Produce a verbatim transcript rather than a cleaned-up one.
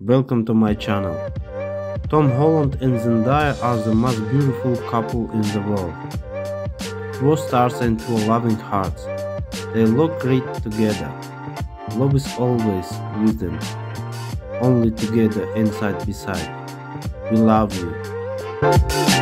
Welcome to my channel. Tom Holland and Zendaya are the most beautiful couple in the world. Two stars and two loving hearts. They look great together. Love is always with them. Only together and side by side. We love you.